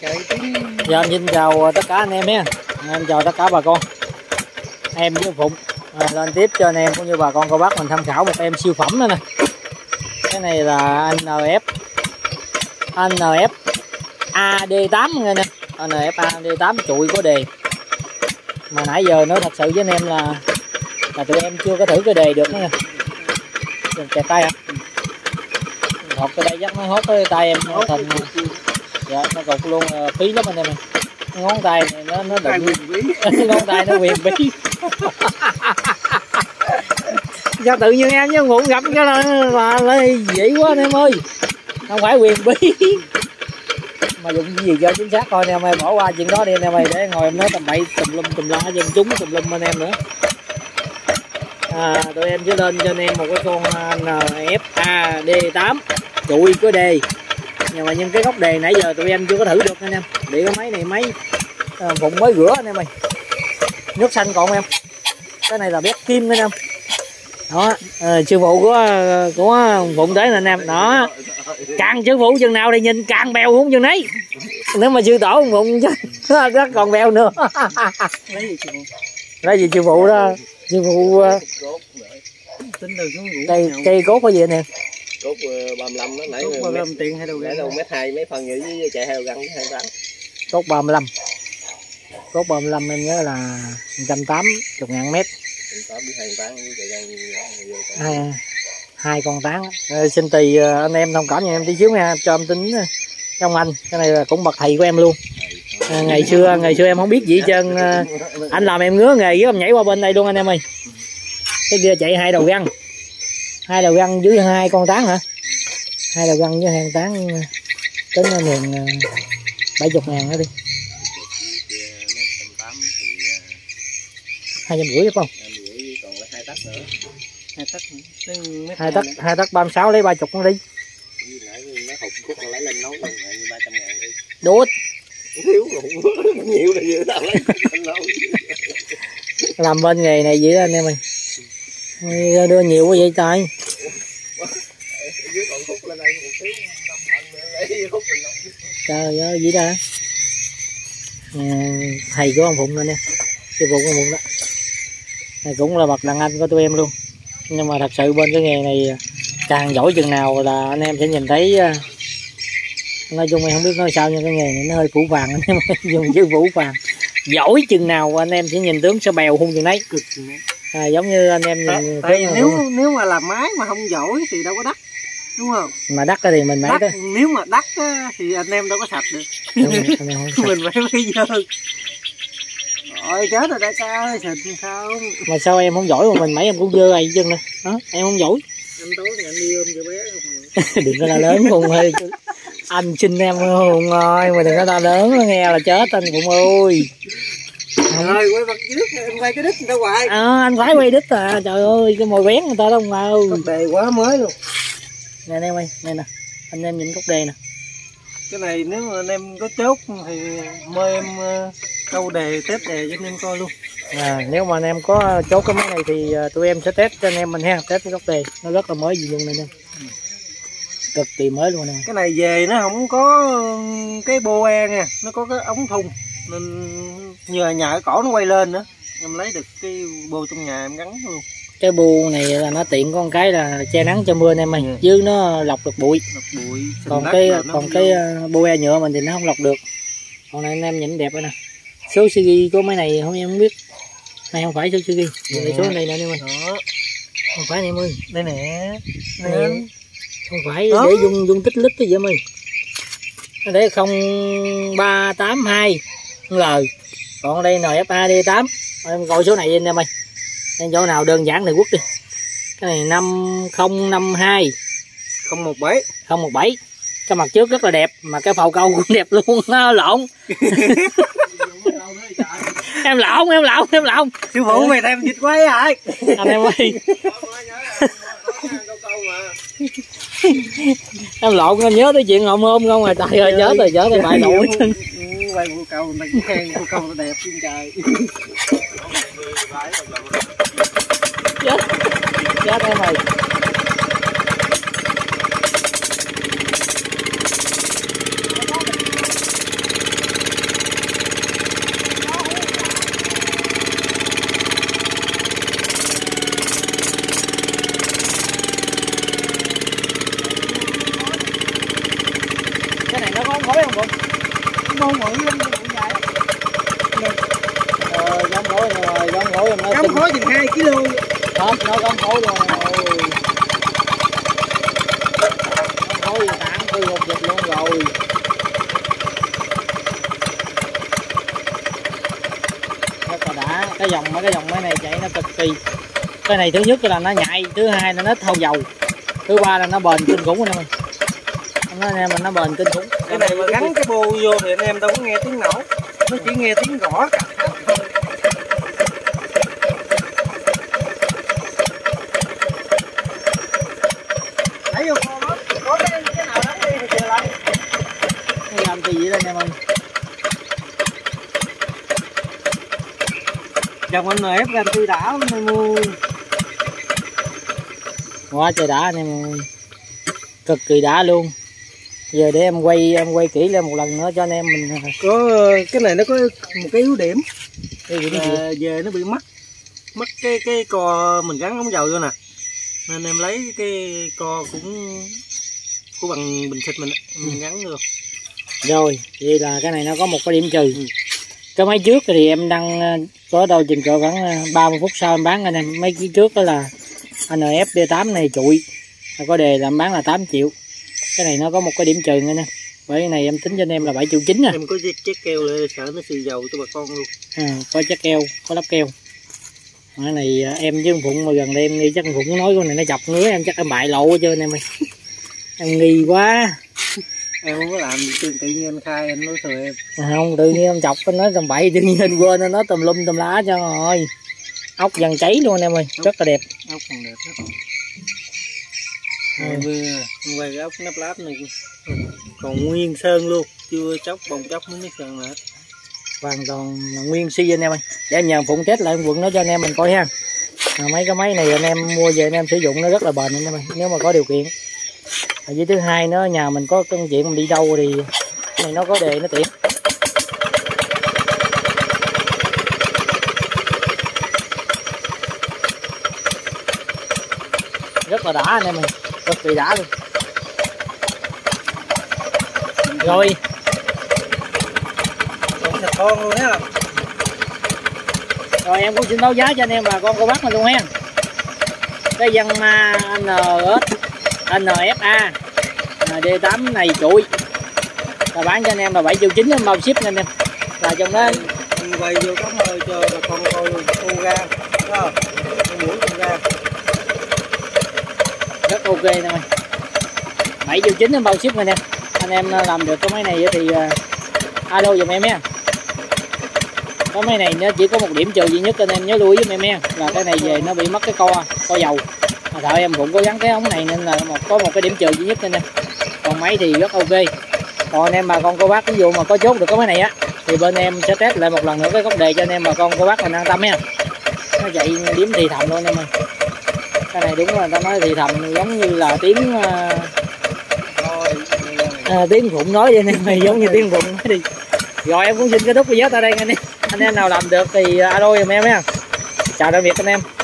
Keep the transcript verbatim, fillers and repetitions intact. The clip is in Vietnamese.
Giờ em xin chào tất cả anh em nhé. Em chào tất cả bà con. Em với Phụng à, lên tiếp cho anh em cũng như bà con cô bác mình tham khảo một em siêu phẩm nữa nè. Cái này là en ép en ép a đê tám nghe nè. en ép a đê tám trụi có đề. Mà nãy giờ nói thật sự với anh em là là tụi em chưa có thử cái đề được nữa nè. Đừng kẹt tay hả? Hột cái đây chắc nó hốt cái tay em nó thành dạ nó cục luôn, phí lắm anh em. Ngón tay này nó nó đụng ngón tay nó quyền bí. Sao tự nhiên em chứ ngủ gặp cái là là, là dễ quá anh em ơi, không phải quyền bí mà dùng cái gì cho chính xác coi anh em ơi. Bỏ qua chuyện đó đi anh em ơi, để ngồi em nói tầm bậy tùm lum tùm la dân chúng tùm lum anh em nữa. À, tụi em sẽ lên cho anh em một cái con en ép a đê tám trụi có đề. Nhưng mà những cái gốc đề nãy giờ tụi em chưa có thử được anh em. Để cái máy này máy à, Phụng mới rửa anh em ơi. Nước xanh còn em. Cái này là bét kim anh em. Đó, à, sư phụ của của Phụng tới nè anh em. Đó. Càng sư phụ chừng nào thì nhìn càng bèo không chừng nấy. Nếu mà sư tổ Phụng rất còn bèo nữa. Lấy gì sư phụ? Lấy gì sư phụ đó? Sư phụ cây cây cốt có gì anh em? Cốt ba mươi lăm đó, nãy ba mươi lăm tiền hai đầu gắn, đâu mét hai mấy phần nhỉ với chạy hai đầu gắn với hai tám. Cốt ba mươi lăm. Cốt ba mươi lăm em nhớ là một trăm tám mươi ngàn mét. Hai, hai con tán. À, xin tùy anh em thông cảm cho em tí xíu nha, cho em tính trong anh. Cái này là cũng bậc thầy của em luôn. À, ngày xưa ngày xưa em không biết gì hết trơn. À, anh làm em ngứa nghề với em nhảy qua bên đây luôn anh em ơi. Cái kia chạy hai đầu găng. Hai đầu găng dưới hai con tán hả? Hai đầu găng với hai con tán tính là miền bảy mươi ngàn nữa đi. Hai trăm rưỡi không? hai tấc nữa. Hai tấc hai tấc hai tấc ba mươi sáu lấy ba chục nó đi. Đốt. Nhiều là dữ tao lấy. Làm bên nghề này vậy đó anh em ơi. Đưa nhiều quá vậy trời. Trời ơi vậy đó. À, thầy của ông Phụng nữa nè. Sư phụ của ông Phụng đó. Này cũng là bậc đàn anh của tụi em luôn. Nhưng mà thật sự bên cái nghề này càng giỏi chừng nào là anh em sẽ nhìn thấy. Nói chung em không biết nói sao nhưng cái nghề này nó hơi phủ vàng anh em ơi. Dùng chữ phủ vàng. Giỏi chừng nào anh em sẽ nhìn tướng sẽ bèo hung chừng đấy. À, giống như anh em nhìn tại, tại nếu nếu mà làm máy mà không giỏi thì đâu có đắt, đúng không? Mà đắt thì mình máy đó. Nếu mà đắt thì anh em đâu có sạch được. Đúng, mình phải bây giờ rồi chết rồi đại ca ơi, sạch không? Mà sao em không giỏi mà mình mấy em cũng dơ ai chân nè. Đó, em không giỏi. Anh tối thì anh đi ôm cho bé không? Đừng có la lớn Phụng ơi. Anh xin em Hùng ơi mà đừng có la lớn nó nghe là chết anh Phụng ơi. Rồi quay mặt cái đít, em quay cái đít người ta hoài. À, anh phải quay đít à, trời ơi cái mồi bén người ta đâu mà ơi. Cốc đề quá mới luôn. Nè anh em ơi, đây nè, anh em nhìn cốc đề nè. Cái này nếu mà anh em có chốt thì mời em câu đề test đề cho anh em coi luôn. À, nếu mà anh em có chốt cái máy này thì tụi em sẽ test cho anh em mình ha, test cái cốc đề, nó rất là mới gì luôn này nè. Cực kỳ mới luôn nè. Cái này về nó không có cái bô e nha, nó có cái ống thun nên nhờ nhà cái cổ nó quay lên nữa, em lấy được cái bô trong nhà em gắn luôn. Cái bu này là nó tiện con cái là che nắng cho mưa anh em ơi, ừ. Chứ nó lọc được bụi. Lọc bụi. Còn cái còn cái bu e nhựa mình thì nó không lọc được. Còn này anh em nhìn đẹp rồi nè. Số Suzuki của máy này không em không biết. Này không phải số Suzuki, yeah. Số này nè anh em ơi. Đó. Không phải anh em ơi. Đây nè. Này không phải đó. Để dung dung tích lít cái gì em ơi. Nó để không ba tám hai L. Còn đây en ép a đê tám. Em coi số này anh em ơi. Đây chỗ nào đơn giản thì quất đi. Cái này năm không năm hai không một bảy không một bảy. Cái mặt trước rất là đẹp mà cái phao câu cũng đẹp luôn. Nó lộn. Em lộn em lộn em lộn. Sư phụ mày thêm dịch quay hả? Anh em ơi. Em lộn em nhớ tới chuyện hồng ôm không rồi trời ơi chết rồi chết rồi bài lộn chân. Quay vụ cầu người ta khen vụ cầu nó đẹp trên trời. Chết chết em ơi. bô bự lên bự dài. Ờ, giống khối rồi, giống khối nó Cắm khối chừng hai ki lô. hết nó giống khối luôn rồi. Giống khối tảng tư một dịch luôn rồi. Rất là đã, cái dòng mấy cái dòng máy này chạy nó cực kỳ. Cái này thứ nhất là nó nhạy, thứ hai là nó thâu dầu, thứ ba là nó bền kinh khủng anh em. Nó anh em mình nó bền kinh khủng. Cái này mà gắn cái bô vô thì anh em đâu có nghe tiếng nổ, nó chỉ nghe tiếng gõ. Thấy vô con đó, có cái, cái nào đó đi thì chờ lại. Nó làm gì vậy đó anh em ơi. Dòng anh ép ra tuy đã mới mua. Quá trời đã anh em ơi. Cực kỳ đã luôn. Giờ để em quay em quay kỹ lên một lần nữa cho anh em mình. Có cái này nó có một cái yếu điểm Cái gì đó là về nó bị mất mất cái cái co mình gắn ống dầu vô nè, nên em lấy cái co cũng của bằng bình xịt mình mình gắn vô. Rồi, vậy là cái này nó có một cái điểm trừ. Ừ. Cái máy trước thì em đăng có đâu chừng cỡ khoảng ba mươi phút sau em bán anh em. Mấy cái trước đó là en ép đê tám này trụi, có đề là em bán là tám triệu. Cái này nó có một cái điểm trừ anh em. Bởi cái này em tính cho anh em là bảy triệu chín nè. Em có chiếc, chiếc keo lại sợ nó xì dầu cho bà con luôn. À, có chất keo, có lắp keo. Cái này em với Phụng mà gần đây em nghi chắc Phụng nói con này nó chọc ngứa em chắc em bại lộ hết trơn em ơi. Em nghi quá. Em không có làm gì tự, tự nhiên anh khai anh nói thừa em. À, không tự nhiên em chọc cái nói tầm bậy tự nhiên anh quên nó nói tùm lum tùm lá cho rồi. Ốc vàng cháy luôn anh em ơi, rất là đẹp. Ốc còn đẹp lắm. À, vừa quay cái ốc nắp láp này còn nguyên sơn luôn, chưa chóc bông chóc mới sơn nữa. Hoàn toàn là nguyên si anh em ơi. Để em nhờ Phụng test lại quận nó cho anh em mình coi ha. À, mấy cái máy này anh em mua về anh em sử dụng nó rất là bền anh em ơi, nếu mà có điều kiện. À, với thứ hai nó nhà mình có công chuyện mình đi đâu thì cái này nó có đề nó tiện. Rất là đã anh em ơi, cực kỳ đã luôn. Rồi Còn thịt con luôn á. Rồi em cũng xin báo giá cho anh em bà con cô bác mình luôn ha. Cái dân en ét en ép a đê tám này trụi là bán cho anh em là bảy triệu chín bao ship anh em. Là trong đó Mình quay vô có hơi cho bà con coi luôn, ô ra. Đó. Mũi ô ra. Rất ok nè ơi. bảy triệu chín bao ship anh em. Anh em làm được cái máy này thì uh, alo giùm em nha. Cái máy này nó chỉ có một điểm trừ duy nhất anh em nhớ lưu ý giúp em nha, là cái này về nó bị mất cái co co dầu. À, thợ em cũng có gắn cái ống này nên là một có một cái điểm trừ duy nhất anh em. Còn máy thì rất ok. Còn anh em bà con cô bác ví dụ mà có chốt được cái máy này á thì bên em sẽ test lại một lần nữa cái gốc đề cho anh em bà con cô bác mình an tâm nha. Nó chạy điểm thì thầm luôn anh em ơi. Cái này đúng là ta nói thì thầm giống như là tiếng uh, à, tiếng Phụng nói vậy anh em ơi, giống như tiếng Phụng nói đi. Rồi em cũng xin kết thúc video tại đây anh em. Anh em nào làm được thì alo giùm em nha. Chào tạm biệt anh em.